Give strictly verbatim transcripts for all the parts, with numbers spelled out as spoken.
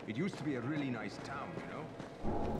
It used to be a really nice town, you know?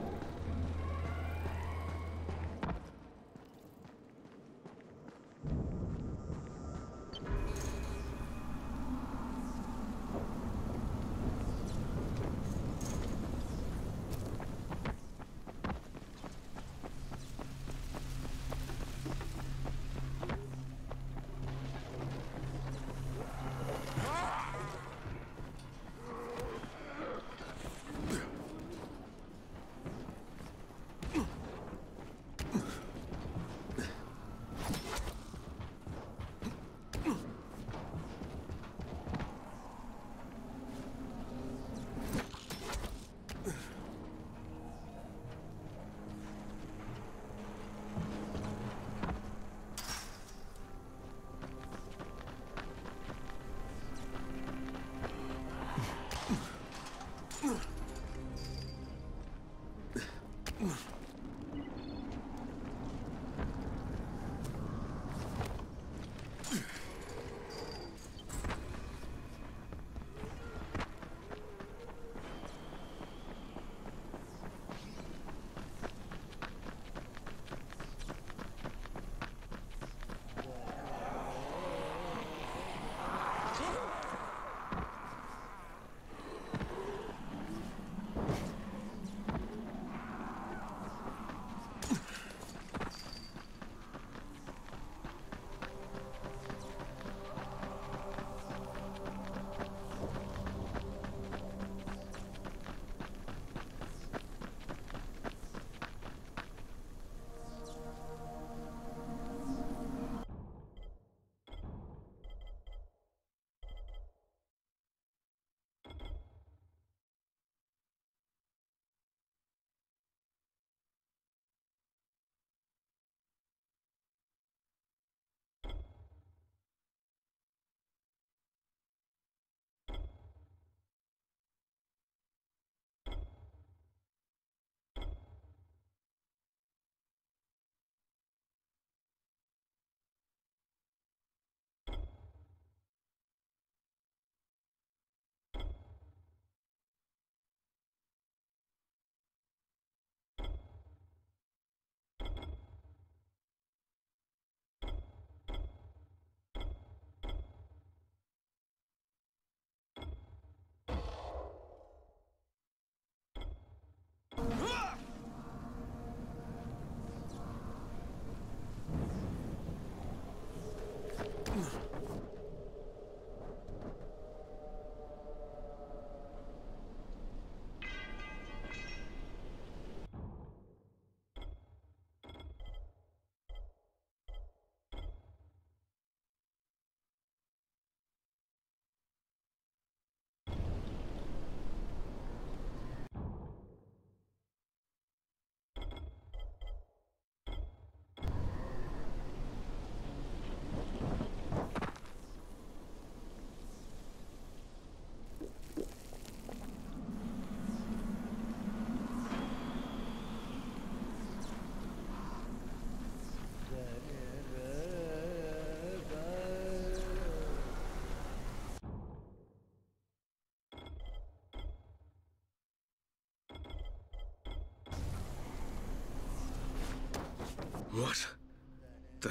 What the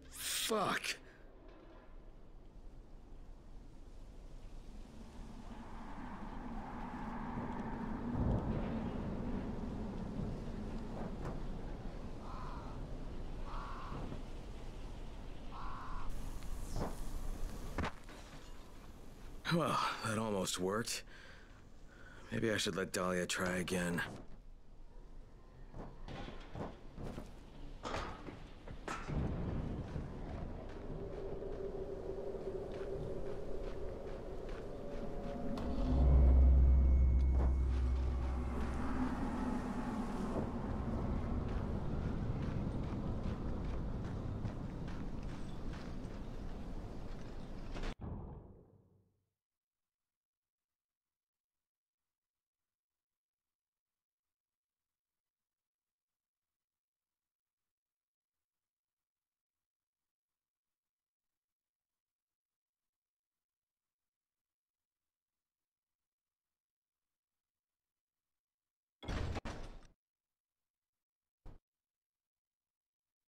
fuck? Well, that almost worked. Maybe I should let Dahlia try again.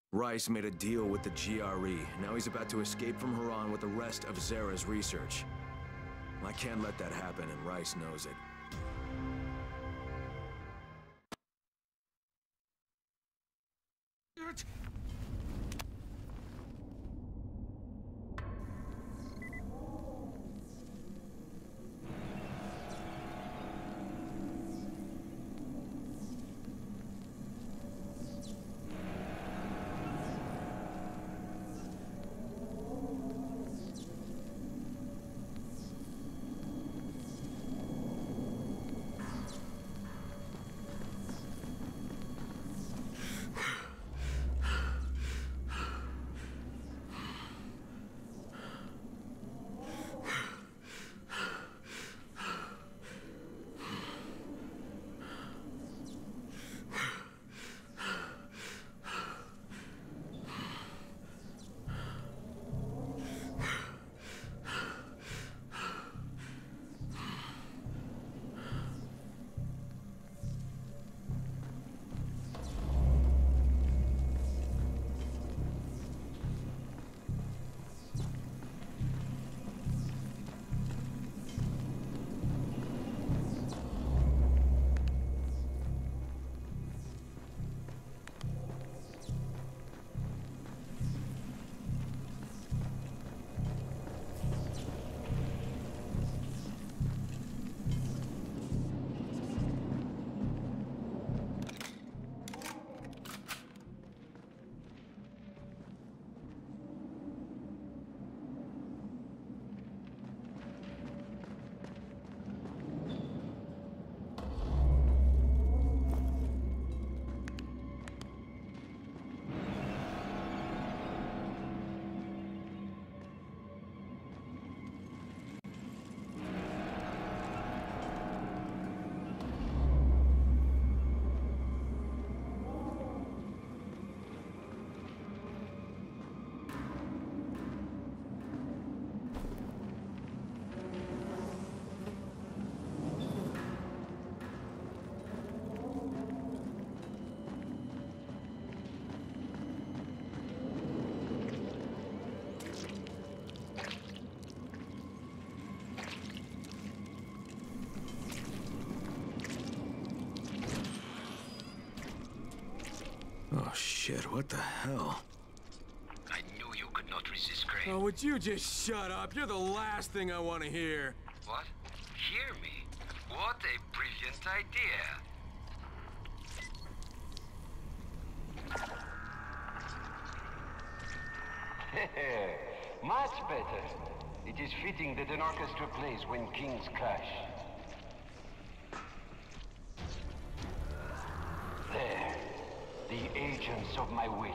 Rice made a deal with the G R E. Now he's about to escape from Haran with the rest of Zara's research. I can't let that happen, and Rice knows it. Oh shit, what the hell? I knew you could not resist, Crane. Oh, would you just shut up? You're the last thing I want to hear. What? Hear me? What a brilliant idea. Much better. It is fitting that an orchestra plays when kings clash. There. The agents of my will.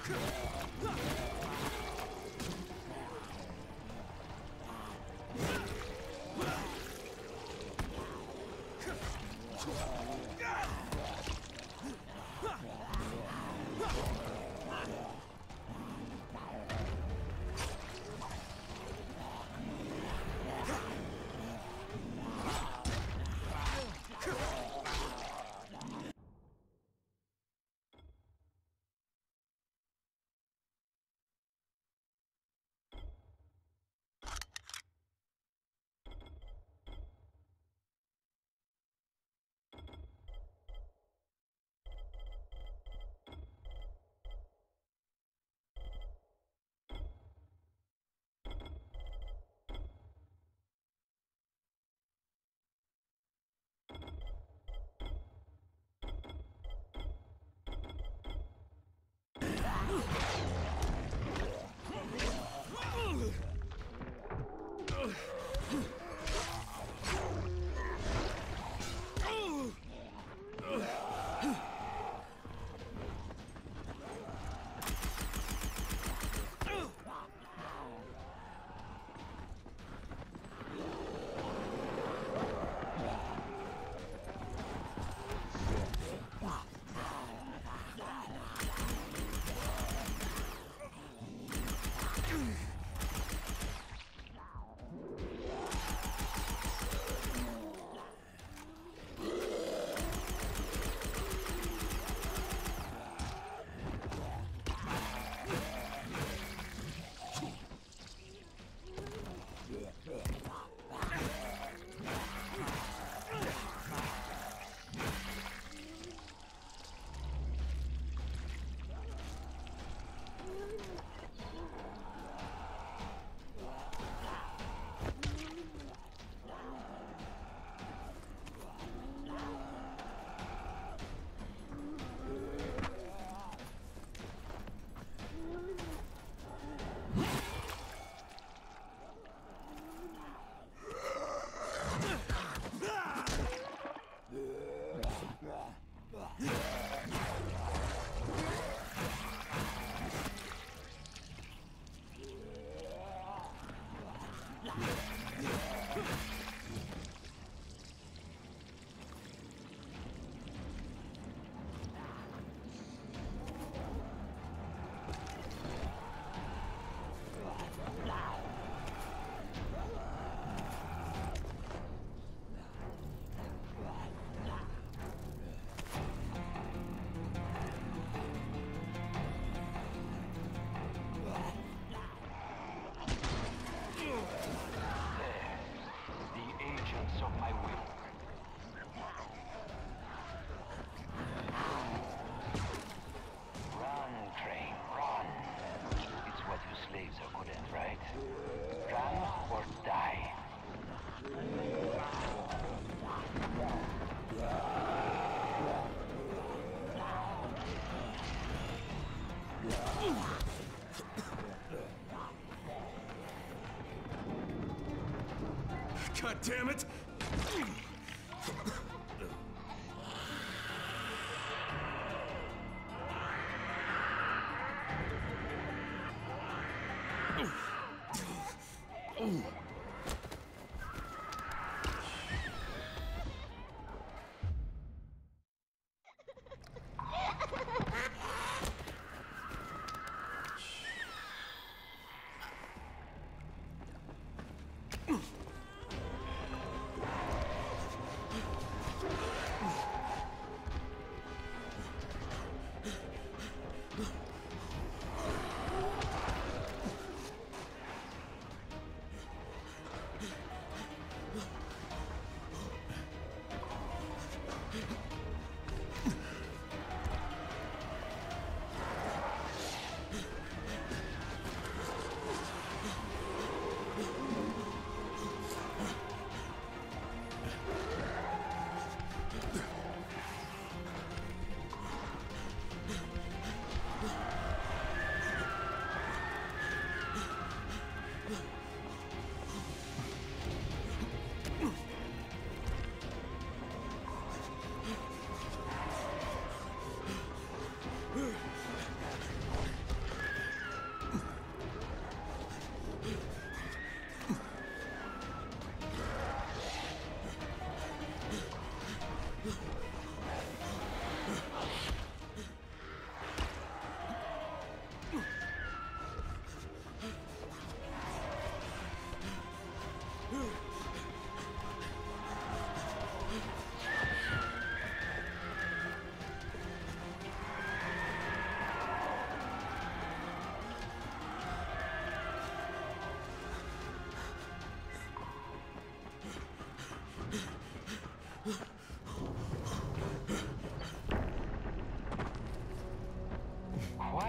God damn it!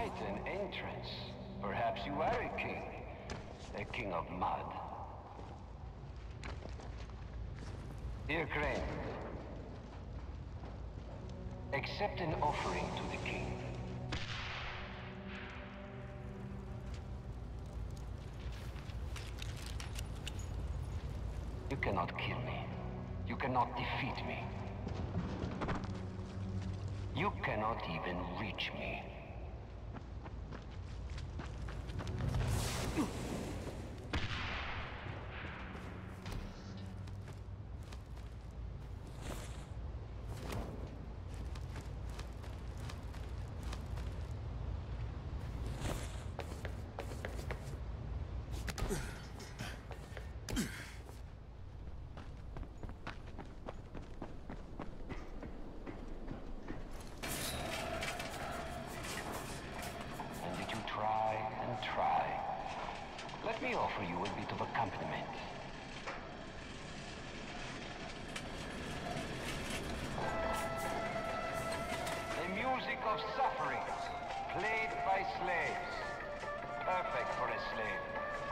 quite an entrance. Perhaps you are a king. A king of mud. Dear Crane, accept an offering to the king. You cannot kill me. You cannot defeat me. You cannot even reach me. Let me offer you a bit of accompaniment. The music of suffering, played by slaves. Perfect for a slave.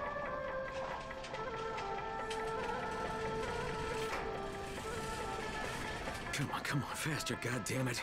Come on, come on, faster, goddammit.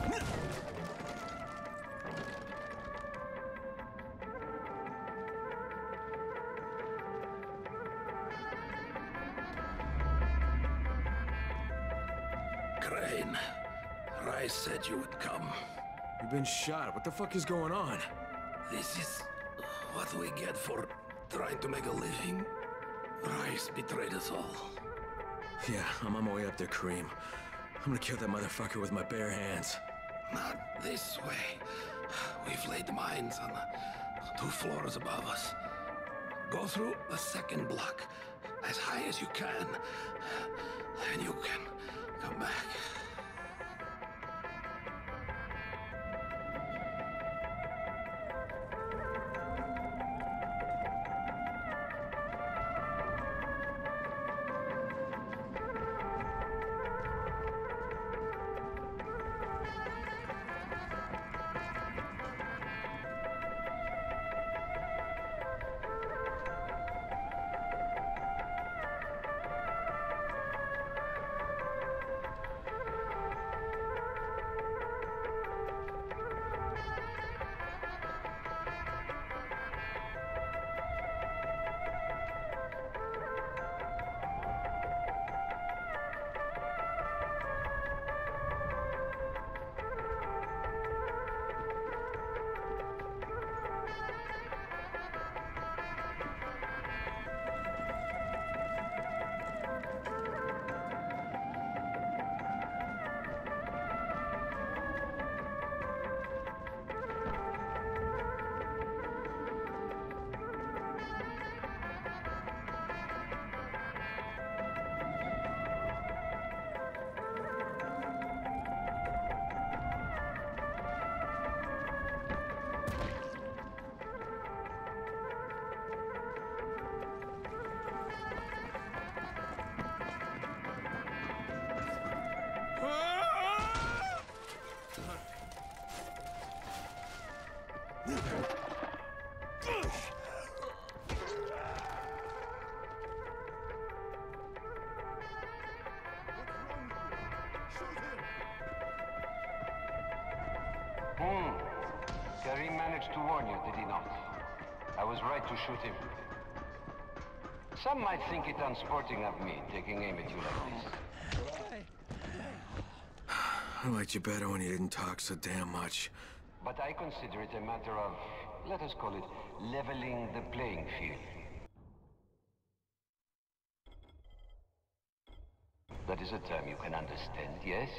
Crane, Rice said you would come. You've been shot. What the fuck is going on? This is what we get for trying to make a living. Rice betrayed us all. Yeah, I'm on my way up there, Kareem. I'm gonna kill that motherfucker with my bare hands. Not this way. We've laid mines on the two floors above us. Go through the second block as high as you can, and you can come back. Hmm. Karim managed to warn you, did he not? I was right to shoot him. Some might think it unsporting of me, taking aim at you like this. I liked you better when you didn't talk so damn much. But I consider it a matter of, let us call it, leveling the playing field. That is a term you can understand, yes?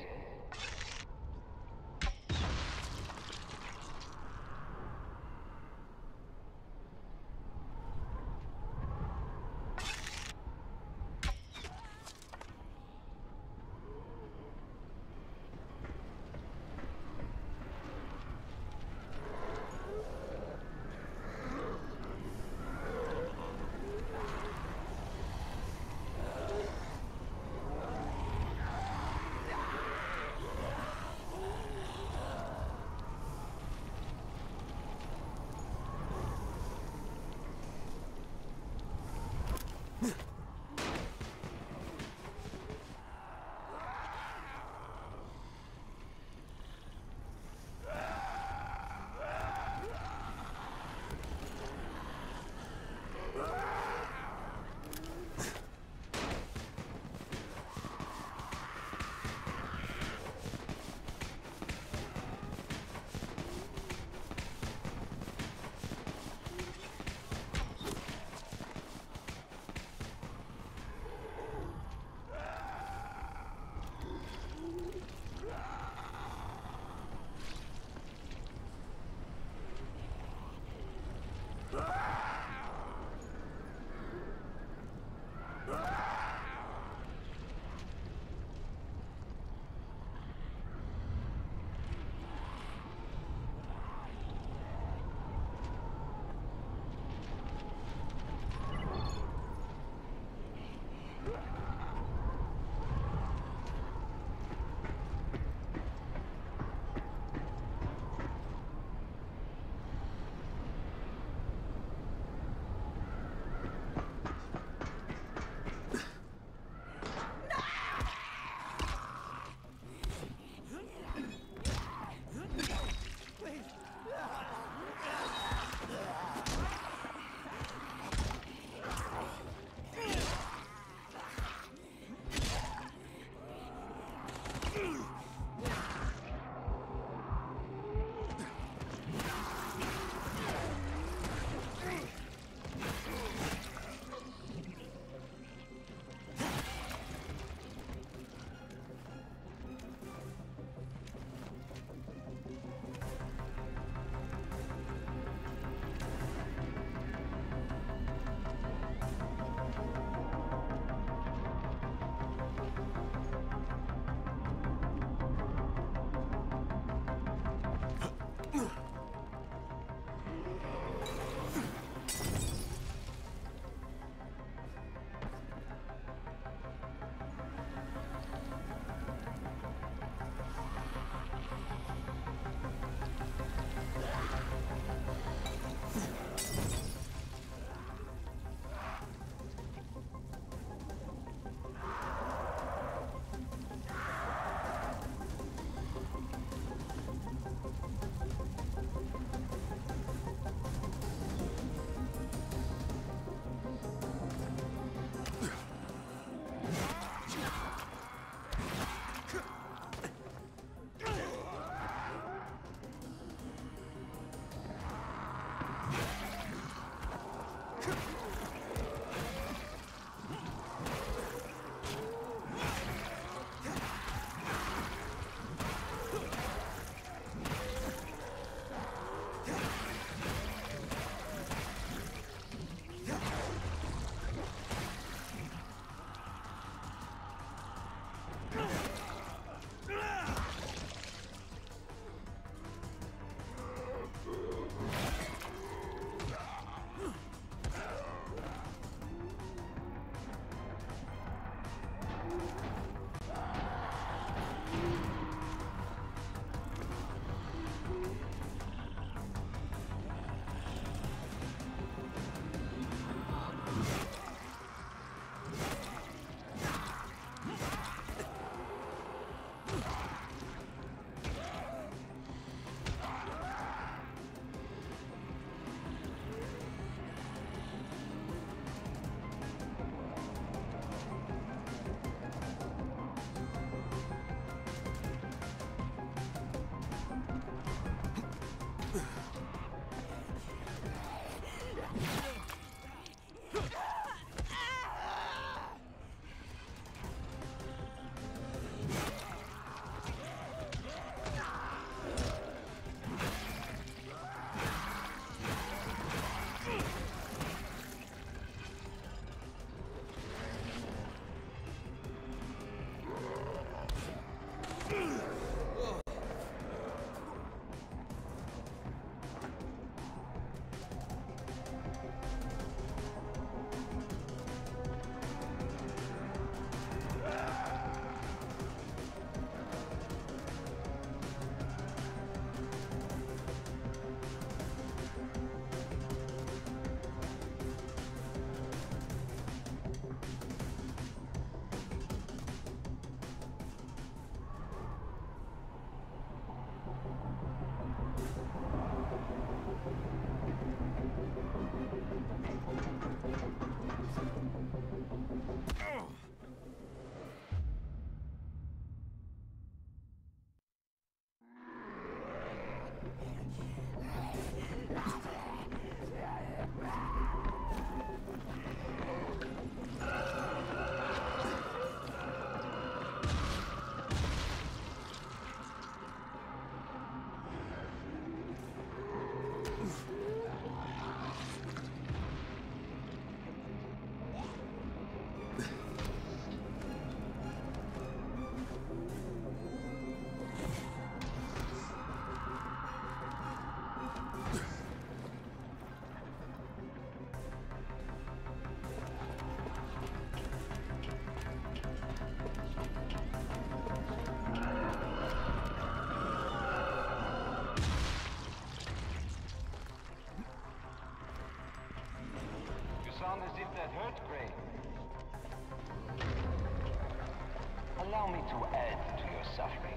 allow me to add to your suffering.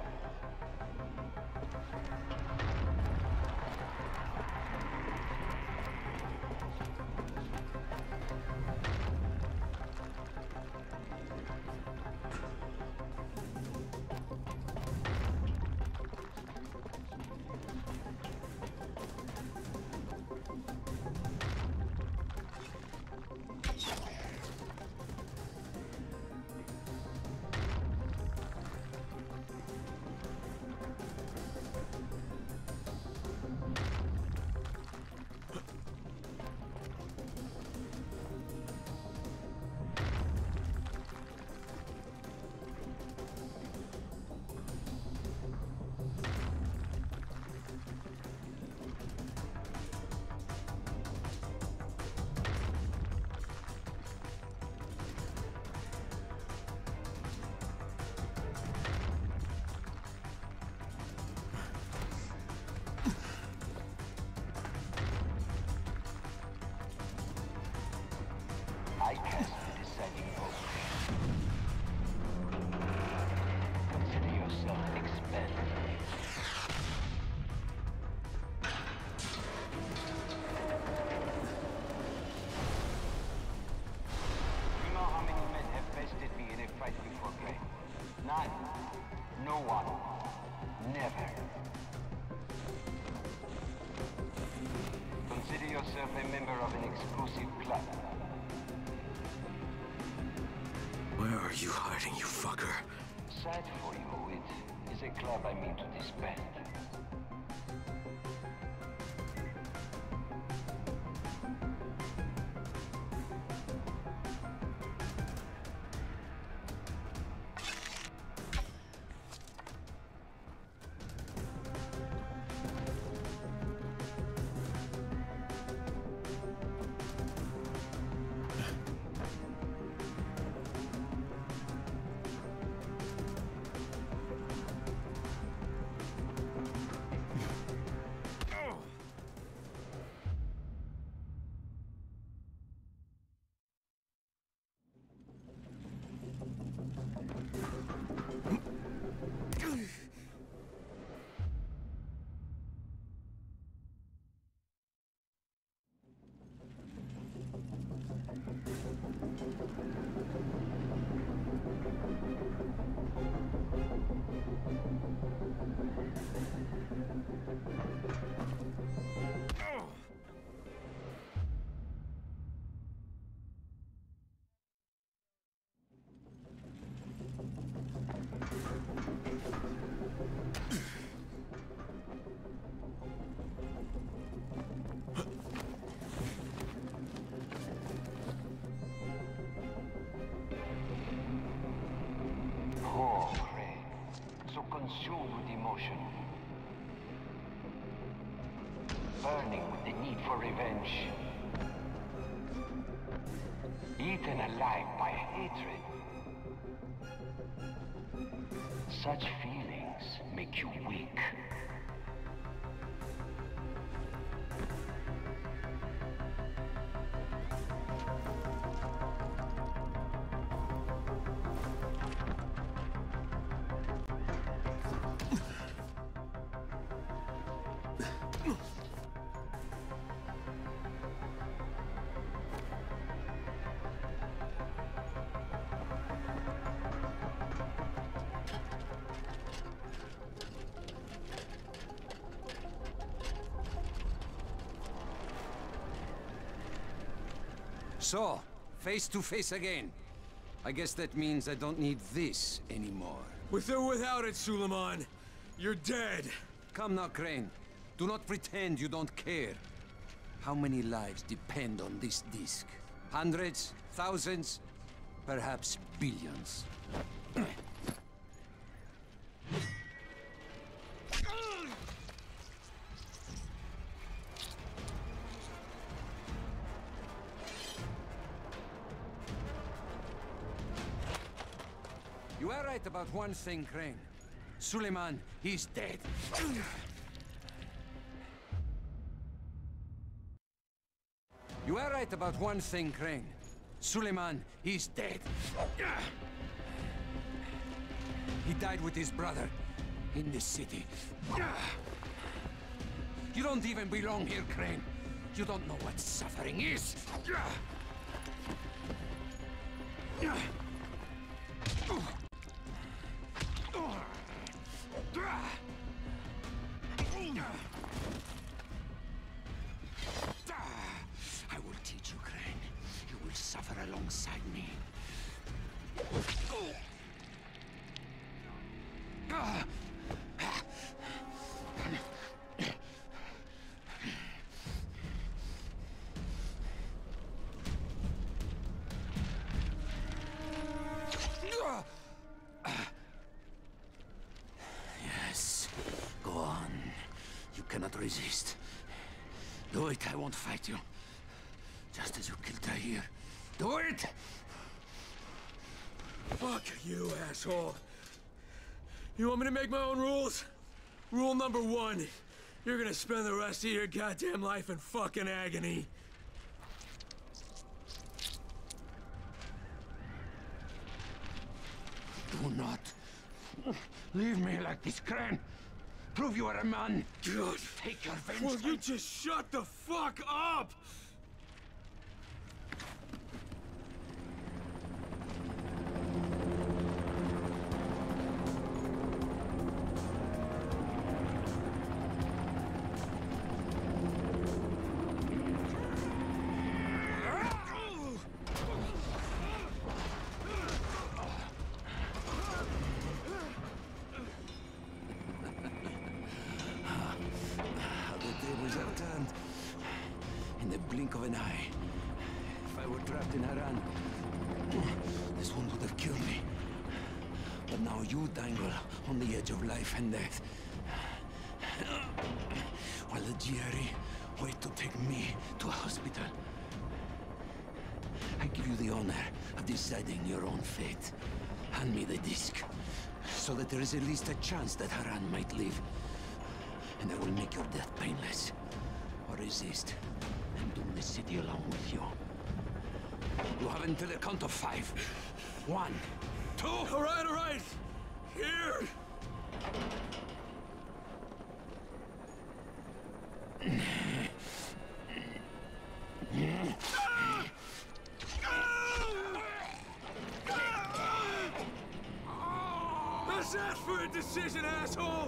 I cast the deciding vote. Consider yourself expelled. You know how many men have bested me in a fight before Gray? None. No one. Never. Consider yourself a member of an exclusive club. Where are you hiding, you fucker? Sad for you, it is a club I mean to disband. Consumed with emotion, burning with the need for revenge, eaten alive by hatred. Such feelings make you weak. So, face to face again. I guess that means I don't need this anymore. With or without it, Suleiman, you're dead. Come now, Crane. Do not pretend you don't care. How many lives depend on this disc? Hundreds? Thousands? Perhaps billions. You are right about one thing, Crane. Suleiman, he's dead. You are right about one thing, Crane. Suleiman, he's dead. He died with his brother in this city. You don't even belong here, Crane. You don't know what suffering is. I will teach you, Crane. You will suffer alongside me. Yes, go on. You cannot resist. Do it, I won't fight you. Just as you killed Tahir. Do it! Fuck you, asshole. You want me to make my own rules? Rule number one, you're gonna spend the rest of your goddamn life in fucking agony. Do not leave me like this, Crane. Prove you are a man. God. Take your vengeance. Will you just shut the fuck up? In the blink of an eye. If I were trapped in Haran, this one would have killed me. But now you dangle on the edge of life and death. While the G R E wait to take me to a hospital. I give you the honor of deciding your own fate. Hand me the disc, so that there is at least a chance that Haran might live. And I will make your death painless. Or resist, and doom the city along with you. You have until the count of five. One, two... All right, all right! Here! Let's ask for a decision, asshole!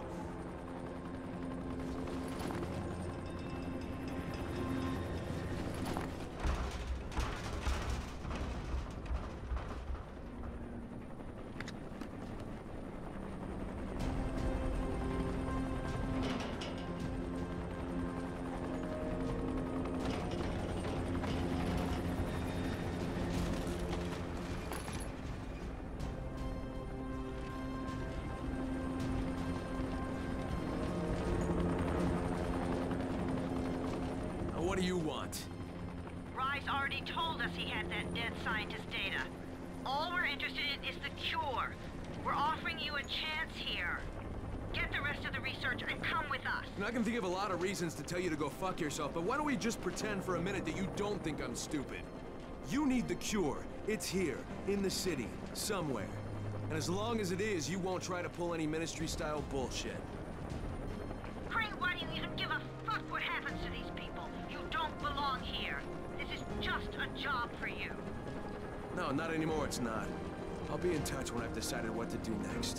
What do you want? Rise already told us he had that dead scientist data. All we're interested in is the cure. We're offering you a chance here. Get the rest of the research and come with us. And I can think of a lot of reasons to tell you to go fuck yourself, but why don't we just pretend for a minute that you don't think I'm stupid? You need the cure. It's here, in the city, somewhere. And as long as it is, you won't try to pull any ministry-style bullshit. Crane, why do you even give a fuck what happens to these people? You don't belong here. This is just a job for you. No, not anymore, it's not. I'll be in touch when I've decided what to do next.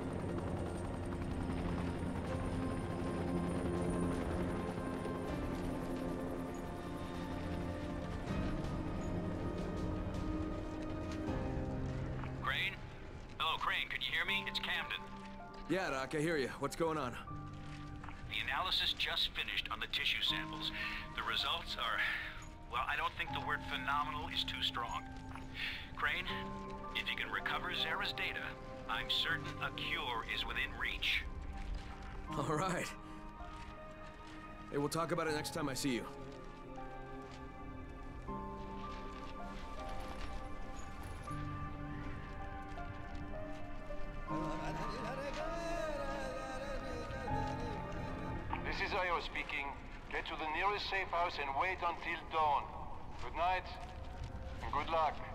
Crane? Hello, Crane, can you hear me? It's Camden. Yeah, Doc, I hear you. What's going on? The analysis just finished on the tissue samples. The results are... well, I don't think the word phenomenal is too strong. Crane, if you can recover Zara's data, I'm certain a cure is within reach. All right. Hey, we'll talk about it next time I see you. This is Io speaking. Get to the nearest safe house and wait until dawn. Good night, and good luck.